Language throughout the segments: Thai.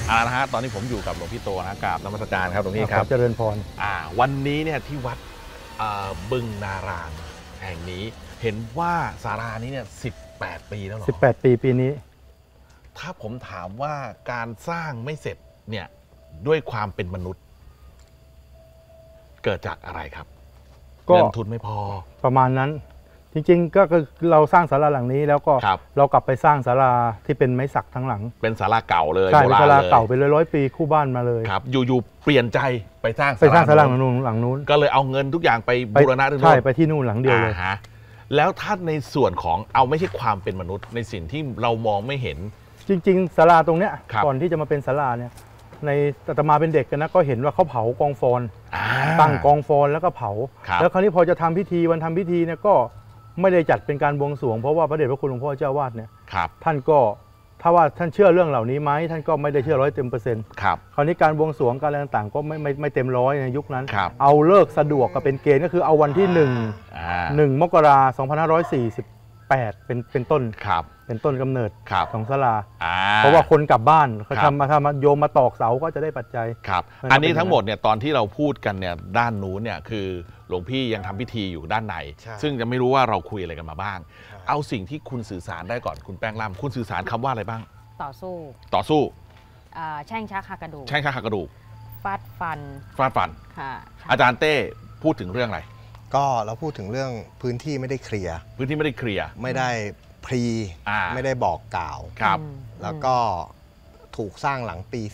นะฮะตอนนี้ผมอยู่กับหลวงพี่โตนะกราบนมัสการครับหลวงพี่ครับเจริญพรวันนี้เนี่ยที่วัดบึงนารางแห่งนี้เห็นว่าศาลานี้เนี่ย18 ปีแล้วหรอ 18 ปีปีนี้ถ้าผมถามว่าการสร้างไม่เสร็จเนี่ยด้วยความเป็นมนุษย์เกิดจากอะไรครับเงินทุนไม่พอประมาณนั้นจริงๆก็คือเราสร้างศาลาหลังนี้แล้วก็เรากลับไปสร้างศาลาที่เป็นไม้สักทั้งหลังเป็นศาลาเก่าเลยใช่เป็นศาลาเก่าเป็นร้อยปีคู่บ้านมาเลยครับอยู่ๆเปลี่ยนใจไปสร้างศาลาหลังนู้นก็เลยเอาเงินทุกอย่างไปบูรณะใช่ไปที่นู่นหลังเดียวเลยแล้วถ้าในส่วนของเอาไม่ใช่ความเป็นมนุษย์ในสิ่งที่เรามองไม่เห็นจริงๆศาลาตรงเนี้ยก่อนที่จะมาเป็นศาลาเนี่ยในอาตมาเป็นเด็กกันนะก็เห็นว่าเขาเผากองฟอนตั้งกองฟอนแล้วก็เผาแล้วคราวนี้พอจะทำพิธีวันทำพิธีเนี่ยก็ไม่ได้จัดเป็นการบวงสรวงเพราะว่าพระเดชพระคุณหลวงพ่อเจ้าวาดเนี่ยท่านก็ถ้าว่าท่านเชื่อเรื่องเหล่านี้ไหมท่านก็ไม่ได้เชื่อ100%คราวนี้การบวงสรวงการอะไรต่างๆก็ไม่เต็มร้อยในยุคนั้นเอาเลิกสะดวกก็เป็นเกณฑ์ก็คือเอาวันที่1 มกราคม 2548เป็นต้นเป็นต้นกำเนิดของศาลาเพราะว่าคนกลับบ้านเขาทำโยมมาตอกเสาก็จะได้ปัจจัยครับอันนี้ทั้งหมดเนี่ยตอนที่เราพูดกันเนี่ยด้านนู้นเนี่ยคือหลวงพี่ยังทำพิธีอยู่ด้านในซึ่งจะไม่รู้ว่าเราคุยอะไรกันมาบ้างเอาสิ่งที่คุณสื่อสารได้ก่อนคุณแป้งล่ำคุณสื่อสารคำว่าอะไรบ้างต่อสู้แช่งชักหักกระดูกฟาดฟันค่ะอาจารย์เต้พูดถึงเรื่องอะไรก็เราพูดถึงเรื่องพื้นที่ไม่ได้เคลียร์ไม่ได้พรีไม่ได้บอกกล่าวครับแล้วก็ถูกสร้างหลังปี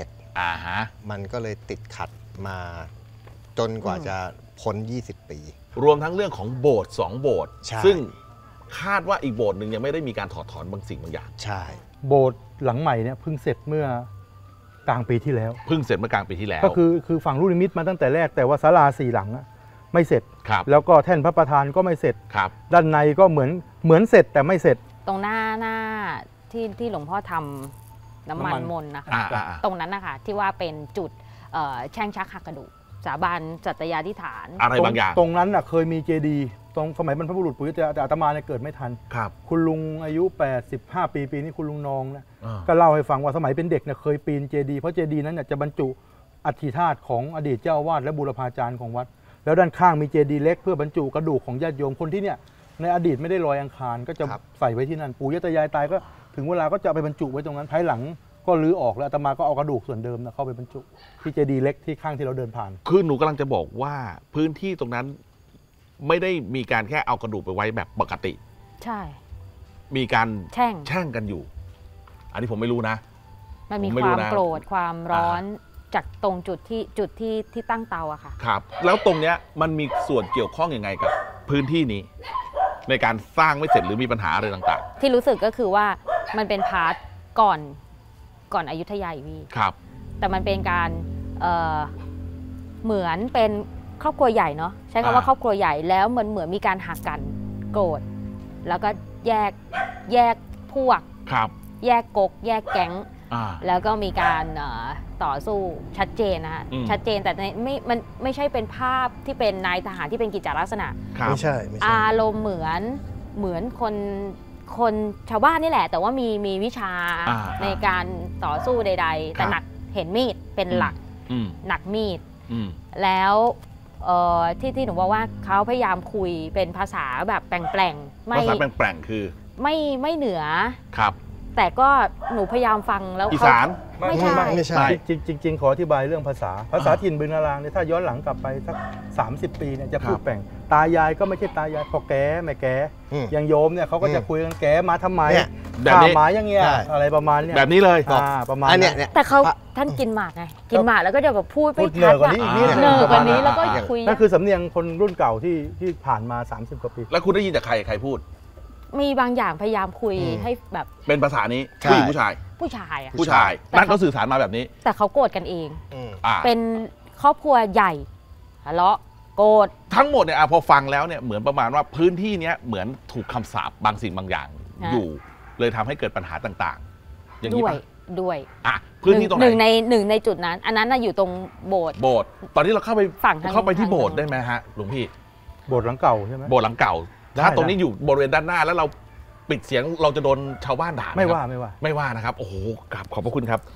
47มันก็เลยติดขัดมาจนกว่าจะพ้น20 ปีรวมทั้งเรื่องของโบสถ์2 โบสถ์ซึ่งคาดว่าอีกโบสถ์หนึ่งยังไม่ได้มีการถอดถอนบางสิ่งบางอย่างใช่โบสถ์หลังใหม่เนี่ยเพิ่งเสร็จเมื่อกลางปีที่แล้วก็คือฝั่งลูกนิมิตมาตั้งแต่แรกแต่ว่าศาลา4 หลังไม่เสร็จแล้วก็แท่นพระประธานก็ไม่เสร็จด้านในก็เหมือนเสร็จแต่ไม่เสร็จตรงหน้าที่หลวงพ่อทำน้ำมันมนต์นะคะตรงนั้นนะคะที่ว่าเป็นจุดแช่งชักหักกระดูกสาบานสัตยาธิษฐานอะไรบางอย่างตรงนั้นเคยมีเจดีย์ตรงสมัยบรรพบุรุษปุ๋ยแต่อาตมาเนี่ยเกิดไม่ทันคุณลุงอายุ85 ปีนี้คุณลุงนองนะก็เล่าให้ฟังว่าสมัยเป็นเด็กเนี่ยเคยปีนเจดีย์เพราะเจดีย์นั้นจะบรรจุอัฐิธาตุของอดีตเจ้าอาวาสและบูรพาจารย์ของวัดแล้วด้านข้างมีเจดีย์เล็กเพื่อบรรจุกระดูกของญาติโยมคนที่เนี่ยในอดีตไม่ได้ลอยอังคารก็จะใส่ไว้ที่นั่นปู่ย่าตายายตายก็ถึงเวลาก็จะไปบรรจุไว้ตรงนั้นภายหลังก็รื้อออกแล้วอาตมาก็เอากระดูกส่วนเดิมเข้าไปบรรจุที่เจดีย์เล็กที่ข้างที่เราเดินผ่านคือหนูกำลังจะบอกว่าพื้นที่ตรงนั้นไม่ได้มีการแค่เอากระดูกไปไว้แบบปกติใช่มีการแช่งกันอยู่อันนี้ผมไม่รู้นะมันมีความโกรธความร้อนจากตรงจุดที่ตั้งเตาอะค่ะครับแล้วตรงเนี้ยมันมีส่วนเกี่ยวข้องยังไงกับพื้นที่นี้ในการสร้างไม่เสร็จหรือมีปัญหาอะไรต่างๆที่รู้สึกก็คือว่ามันเป็นพาร์ทก่อนอยุธยาอีกพี่ครับแต่มันเป็นการเหมือนเป็นครอบครัวใหญ่เนาะใช้คำว่าครอบครัวใหญ่แล้วเหมือนมีการหักกันโกรธแล้วก็แยกพวกแยกกกแยกแก๊งแล้วก็มีการต่อสู้ชัดเจนนะคะชัดเจนแต่ไม่ใช่เป็นภาพที่เป็นนายทหารที่เป็นกิจจลักษณะไม่ใช่อารมณ์เหมือนคนชาวบ้านนี่แหละแต่ว่ามีวิชาในการต่อสู้ใดๆแต่หนักเห็นมีดเป็นหลักหนักมีดแล้วที่หนูบอกว่าเขาพยายามคุยเป็นภาษาแบบแปลงภาษาแปลงคือไม่เหนือครับแต่ก็หนูพยายามฟังแล้วอีสานไม่ใช่จริงขออธิบายเรื่องภาษาถิ่นบึงนารางเนี่ยถ้าย้อนหลังกลับไปสัก30 ปีเนี่ยจะพูดแปลงตายายก็ไม่ใช่ตายายพอแกแม่แกยังโยมเนี่ยเขาก็จะคุยกันแกมาทำไมแบบนี้หมาอย่างเงี้ยอะไรประมาณเนี้ยแบบนี้เลยประมาณนี้แต่เขาท่านกินหมากไงกินหมากแล้วก็จะแบบพูดไปชัดว่าเนอกันนี้แล้วก็คุยนั่นคือสำเนียงคนรุ่นเก่าที่ผ่านมา30 กว่าปีแล้วคุณได้ยินจากใครพูดมีบางอย่างพยายามคุยให้แบบเป็นภาษานี้ผู้หญิงผู้ชายนั่นเขาสื่อสารมาแบบนี้แต่เขาโกรธกันเองเป็นครอบครัวใหญ่ทะเลาะโกรธทั้งหมดเนี่ยพอฟังแล้วเนี่ยเหมือนประมาณว่าพื้นที่นี้เหมือนถูกคำสาปบางสิ่งบางอย่างอยู่เลยทำให้เกิดปัญหาต่างๆอย่างนี้ด้วยพื้นที่ตรงไหนหนึ่งในจุดนั้นอันนั้นอยู่ตรงโบสถ์ตอนนี้เราเข้าไปที่โบสถ์ได้ไหมฮะหลวงพี่โบสถ์หลังเก่าใช่ไหมโบสถ์หลังเก่าถ้าตรงนี้อยู่บริเวณด้านหน้าแล้วเราปิดเสียงเราจะโดนชาวบ้านด่าไม่ว่านะครับโอ้โหกราบขอบพระคุณครับ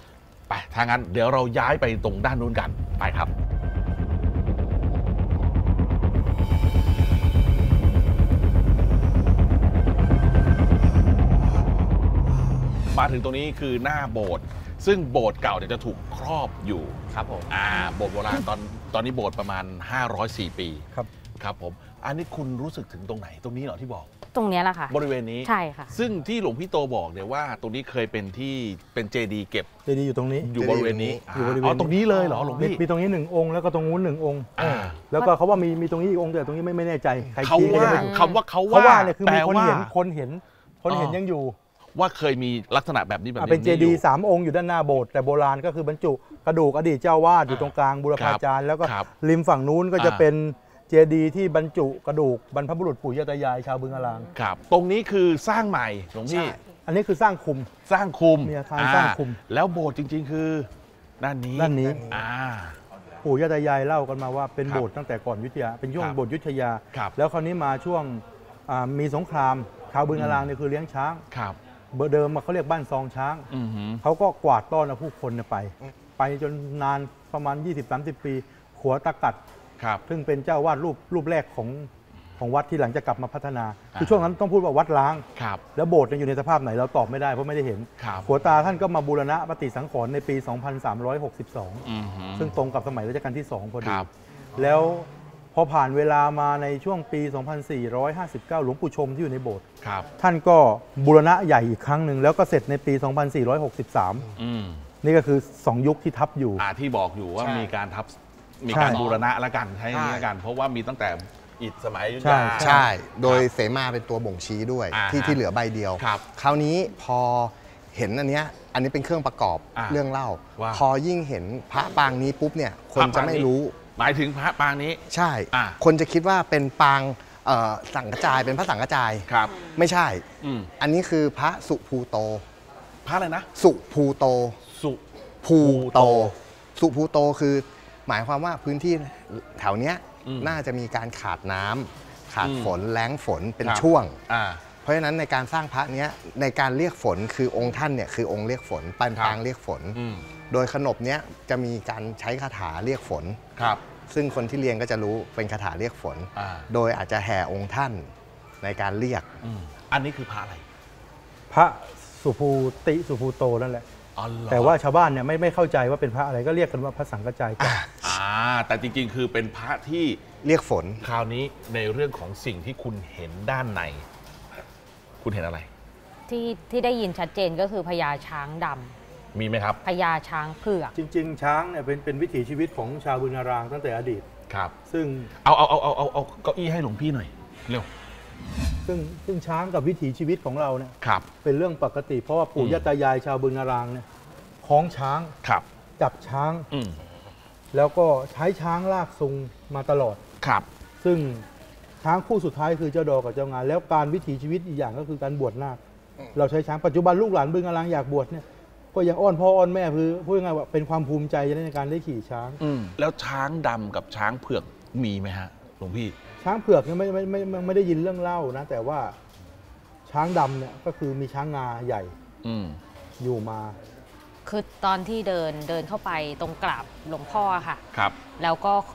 ไปถ้างั้นเดี๋ยวเราย้ายไปตรงด้านนู้นกันไปครับมาถึงตรงนี้คือหน้าโบสถ์ซึ่งโบสถ์เก่าเนี่ยจะถูกครอบอยู่ครับผมโบสถ์โบราณตอนนี้โบสถ์ประมาณ504 ปีครับครับผมอันนี้คุณรู้สึกถึงตรงไหนตรงนี้เหรอที่บอกตรงเนี้ยแหละค่ะบริเวณนี้ใช่ค่ะซึ่งที่หลวงพี่โตบอกเนี่ยว่าตรงนี้เคยเป็นที่เป็นเจดีย์เก็บเจดีย์อยู่ตรงนี้อยู่บริเวณนี้อยู่บริเวณนี้อ๋อตรงนี้เลยเหรอหลวงมีพี่มีตรงนี้1 องค์แล้วก็ตรงนู้น1 องค์อ่าแล้วก็เขาว่ามีตรงนี้อีกองค์แต่ตรงนี้ไม่แน่ใจใครเขาชี้ก็ว่ายังไม่รู้คำว่าเขาเขาว่าว่าเนี่ยคือแปลมีคนว่าเห็นคนเห็นยังอยู่ว่าเคยมีลักษณะแบบนี้แบบนี้เป็นเจดีย์อยู่ 3 องค์อยู่ด้านหน้าโบสถ์แต่โบราณก็คือบรรจุกระดูกอดีตเจ้าวาดอยู่ตรงกลางบูรพาจารย์แล้วก็ครับริมฝั่งนู้นก็จะอ่าเป็นเจดีย์ที่บรรจุกระดูกบรรพบุรุษปู่ย่าตายายชาวบึงอารางครับตรงนี้คือสร้างใหม่หลวงพี่อันนี้คือสร้างคุมสร้างคุมมีอาคารสร้างคุมแล้วโบสถ์จริง ๆ คือด้านนี้ด้านนี้อ่าปู่ย่าตายายเล่ากันมาว่าเป็นครับโบสถ์ตั้งแต่ก่อนอยุธยาเป็นช่วงครับโบสถ์อยุธยาครับแล้วคราวนี้มาช่วงมีสงครามชาวบึงอารางเนี่ยคือเลี้ยงช้างครับเดิมเขาเรียกบ้านซองช้างอือหือเขาก็กวาดต้อนเอาผู้คนเนี่ยไปจนนานประมาณ 20-30 ปีขัวตะกัดครับซึ่งเป็นเจ้าวาดรูปแรกของวัดที่หลังจะกลับมาพัฒนา คือช่วงนั้นต้องพูดว่าวัดล้างครับแล้วโบสถ์เนี่ยอยู่ในสภาพไหนเราตอบไม่ได้เพราะไม่ได้เห็นครับขัวตาท่านก็มาบูรณะปฏิสังขรณ์ในปี 2362 อือหือซึ่งตรงกับสมัยรัชกาลที่ 2 พอคดีรับแล้วพอผ่านเวลามาในช่วงปี 2459 หลวงปู่ชมที่อยู่ในโบสถ์ครับท่านก็บูรณะใหญ่อีกครั้งหนึ่งแล้วก็เสร็จในปี 2463 อืมนี่ก็คือ 2 ยุคที่ทับอยู่ที่บอกอยู่ว่าใช่มีการทับมีใช่การบูรณะละกันใช้อย่างนี้ใช่ละกัน เพราะว่ามีตั้งแต่อิฐสมัยอยุธใช่ยาใช่ โดยเสมาเป็นตัวบ่งชี้ด้วยอ่าที่เหลือใบเดียวครับคราวนี้พอเห็นอันเนี้ยอันนี้เป็นเครื่องประกอบอ่าเรื่องเล่าว่าพอยิ่งเห็นพระปางนี้ปุ๊บเนี่ยคนจะไม่รู้หมายถึงพระปางนี้ใช่อ่าคนจะคิดว่าเป็นปางสังกระจายเป็นพระสังกระจายครับไม่ใช่อืมอันนี้คือพระสุภูโตพระอะไรนะสุภูโตสุภูโต สุภูโตคือหมายความว่าพื้นที่แถวเนี้ยอืมน่าจะมีการขาดน้ำขาดอืมฝนแล้งฝนเป็นครับช่วงอ่าเพราะฉะนั้นในการสร้างพระเนี้ยในการเรียกฝนคือองค์ท่านเนี่ยคือองค์เรียกฝนปันครับปางเรียกฝนอืมโดยขนบเนี้ยจะมีการใช้คาถาเรียกฝนครับซึ่งคนที่เรียนก็จะรู้เป็นคาถาเรียกฝนอ่าโดยอาจจะแห่องค์ท่านในการเรียกอืมอันนี้คือพระอะไรพระสุภูติสุภูโตนั่นแหละอ๋อเหรอแต่ว่าชาวบ้านเนี่ยไม่เข้าใจว่าเป็นพระอะไรก็เรียกกันว่าพระสังกระจายเจ้าแต่จริงๆ คือเป็นพระที่เรียกฝนคราวนี้ในเรื่องของสิ่งที่คุณเห็นด้านใน คุณเห็นอะไรที่ได้ยินชัดเจนก็คือพญาช้างดำมีไหมครับพญาช้างเผือกจริง ๆ ช้างเนี่ยเป็นวิถีชีวิตของชาวบึงอารางตั้งแต่อดีตครับซึ่งเอาเก้าอี้ให้หลวงพี่หน่อยเร็วซึ่งช้างกับวิถีชีวิตของเราเนี่ยครับเป็นเรื่องปกติเพราะว่าปู่อืมย่าตายายชาวบึงอารางเนี่ยคล้องช้างครับจับช้างอืมแล้วก็ใช้ช้างลากซุงมาตลอดครับซึ่งช้างคู่สุดท้ายคือเจ้าดอกับเจ้างาน แล้วการวิถีชีวิตอีกอย่างก็คือการบวชนาคเราใช้ช้างปัจจุบันลูกหลานบึงอารางอยากบวชเนี่ยก็ยังอ้อนพ่ออ้อนแม่คือพูดง่ายๆว่าเป็นความภูมิใจในการได้ขี่ช้างแล้วช้างดำกับช้างเผือกมีไหมฮะหลวงพี่ช้างเผือกเนี่ยไม่ได้ยินเรื่องเล่านะ แต่ว่าช้างดำเนี่ยก็คือมีช้างงาใหญ่อืมอยู่มาคือตอนที่เดินเข้าไปตรงกราบหลวงพ่อค่ะครับแล้ว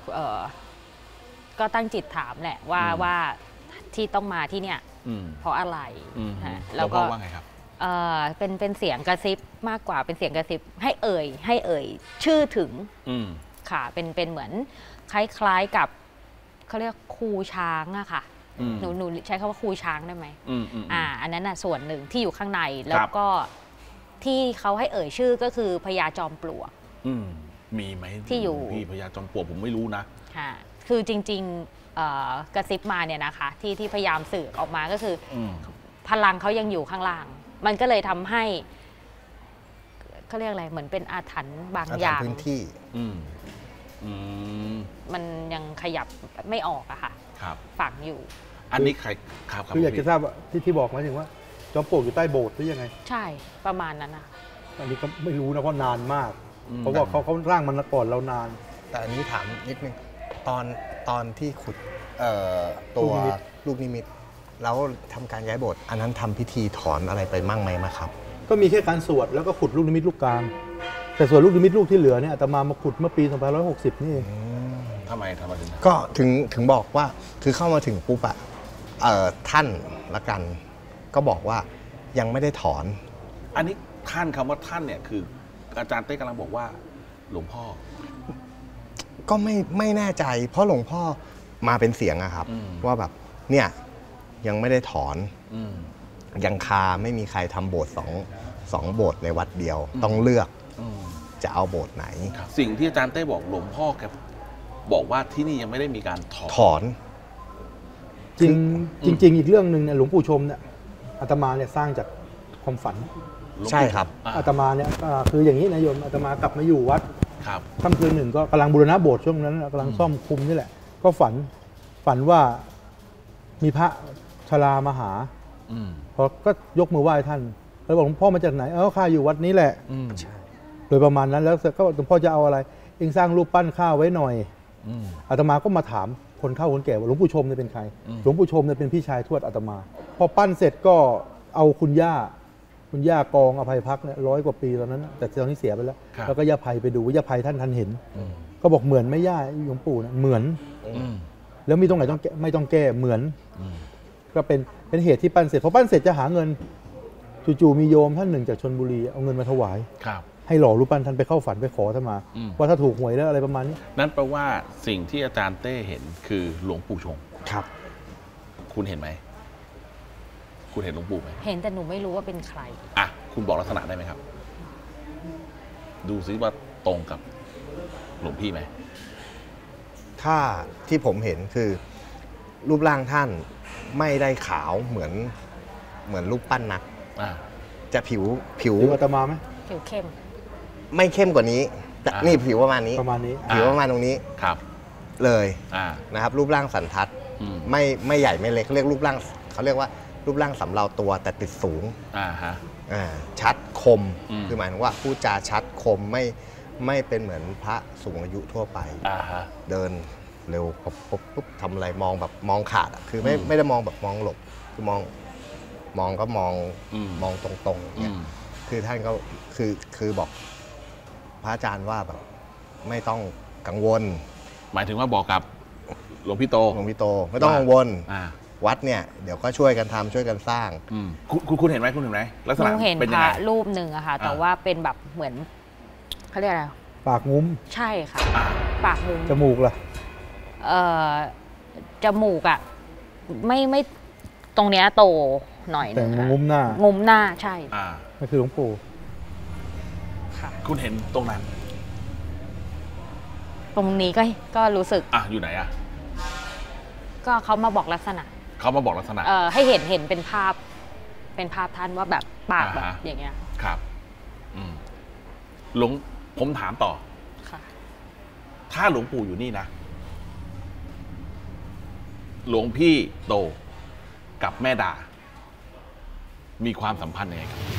ก็ตั้งจิตถามแหละว่าอืมว่าที่ต้องมาที่เนี่ยอืมเพราะอะไรอืมฮะแล้วพ่อว่าไงครับเป็นเสียงกระซิบมากกว่าเป็นเสียงกระซิบให้เอ่ยชื่อถึงอืมค่ะเป็นเหมือนคล้ายๆกับเขาเรียกคูช้างอะค่ะอืมหนูใช้คำว่าคูช้างได้ไหมอืมอันนั้นน่ะส่วนหนึ่งที่อยู่ข้างในแล้วครับก็ที่เขาให้เอ่ยชื่อก็คือพญาจอมปลวกอืมมีไหมที่อยู่พี่พญาจอมปลวกผมไม่รู้นะค่ะคือจริงๆกระซิบมาเนี่ยนะคะที่พยายามสื่อออกมาก็คืออมพลังเขายังอยู่ข้างล่าง มันก็เลยทำให้เขาเรียกอะไรเหมือนเป็นอาถรรพ์บางอย่างพื้นที่อืมอืมมันยังขยับไม่ออกอะค่ะครับฝังอยู่อันนี้ใครครับคืออยากจะทราบว่าที่บอกหมายถึงว่าจอมปลวกอยู่ใต้โบสถ์หรือยังไงใช่ประมาณนั้นนะอันนี้ก็ไม่รู้นะเพราะนานมาก เพราะว่าเขาร่างมันก่อนเรานานแต่อันนี้ถามนิดนึงตอนที่ขุดตัวลูกนิมิตลูกนิมิตแล้วทำการย้ายโบสถ์อันนั้นทำพิธีถอนอะไรไปมั่งไหมมาครับก็มีแค่การสวดแล้วก็ขุดลูกนิมิตลูกกลางแต่ส่วนลูกนิมิตลูกที่เหลือเนี่ยอาตมามาขุดเมื่อปี2560นี่เองทำไมถึงก็ถึงบอกว่าคือเข้ามาถึงปุ๊บอะท่านละกันก็บอกว่ายังไม่ได้ถอนอันนี้ท่านคำว่าท่านเนี่ยคืออาจารย์เต้กำลังบอกว่าหลวงพ่อก็ไม่แน่ใจเพราะหลวงพ่อมาเป็นเสียงอะครับ ว่าแบบเนี่ยยังไม่ได้ถอนยังคาไม่มีใครทำโบสถ์สองโบสถ์ในวัดเดียวต้องเลือกจะเอาโบสถ์ไหนสิ่งที่อาจารย์เต้บอกหลวงพ่อแกบอกว่าที่นี่ยังไม่ได้มีการถอนจริงอีกเรื่องหนึ่งเนี่ยหลวงปู่ชมเนี่ยอาตมาเนี่ยสร้างจากความฝันใช่ครับอาตมาเนี่ยคืออย่างนี้นะโยมอาตมากลับมาอยู่วัดค่ำคืนหนึ่งก็กำลังบูรณะโบสถ์ช่วงนั้นกำลังซ่อมคุมนี่แหละก็ฝันว่ามีพระชรามาหาพอก็ยกมือไหว้ท่านแล้วบอกหลวงพ่อมาจากไหนข้าอยู่วัดนี้แหละโดยประมาณนั้นแล้วก็หลวงพ่อจะเอาอะไรเองสร้างรูปปั้นข้าไว้หน่อยอาตมาก็มาถามคนเฒ่าคนแก่ว่าหลวงปู่ชมเนี่ยเป็นใครหลวงปู่ชมเนี่ยเป็นพี่ชายทวดอาตมาพอปั้นเสร็จก็เอาคุณย่ากองอภัยพักเนี่ย100 กว่าปีตอนนั้นแต่ตอนนี้เสียไปแล้วแล้วก็ย่าไพไปดูย่าไพท่านเห็นก็บอกเหมือนไม่ย่าหลวงปู่นะเหมือนแล้วมีตรงไหนต้องไม่ต้องแก้เหมือนก็เป็นเหตุที่ปั้นเสร็จพอปั้นเสร็จจะหาเงินจู่ๆมีโยมท่านหนึ่งจากชลบุรีเอาเงินมาถวายให้หล่อรูปปั้นท่านไปเข้าฝันไปขอท่านมาว่าถ้าถูกหวยแล้วอะไรประมาณนี้นั่นแปลว่าสิ่งที่อาจารย์เต้เห็นคือหลวงปู่ชงครับคุณเห็นไหมคุณเห็นหลวงปู่ไหมเห็นแต่หนูไม่รู้ว่าเป็นใครอ่ะคุณบอกลักษณะได้ไหมครับดูซิว่าตรงกับหลวงพี่ไหมถ้าที่ผมเห็นคือรูปร่างท่านไม่ได้ขาวเหมือนรูปปั้นนักจะผิวอาตมาไหมผิวเข้มไม่เข้มกว่านี้แต่นี่ผิวประมาณนี้ผิวประมาณตรงนี้ครับเลยนะครับรูปร่างสันทัดไม่ใหญ่ไม่เล็กเรียกรูปร่างเขาเรียกว่ารูปร่างสำเราตัวแต่ติดสูงชัดคมคือหมายถึงว่าพูดจาชัดคมไม่เป็นเหมือนพระสูงอายุทั่วไปเดินเร็วปุ๊บทำอะไรมองแบบมองขาดคือไม่ได้มองแบบมองหลบคือมองก็มองตรงๆเนี่ยคือท่านก็คือบอกพระอาจารย์ว่าแบบไม่ต้องกังวลหมายถึงว่าบอกกับหลวงพี่โตไม่ต้องกังวลวัดเนี่ยเดี๋ยวก็ช่วยกันทำช่วยกันสร้างคุณเห็นไหมลักษณะเป็นยังไงรูปหนึ่งอะค่ะแต่ว่าเป็นแบบเหมือนเขาเรียกอะไรปากงุ้มใช่ค่ะปากงุ้มจมูกล่ะจมูกอะไม่ตรงเนี้ยโตหน่อยแต่งุ้มหน้าใช่นั่นคือหลวงปู่คุณเห็นตรงนั้นตรงนี้ก็รู้สึกอยู่ไหนก็เขามาบอกลักษณะให้เห็นเป็นภาพท่านว่าแบบปากแบบอย่างเงี้ยครับผมถามต่อถ้าหลวงปู่อยู่นี่นะหลวงพี่โตกับแม่ดามีความสัมพันธ์ยังไงครับ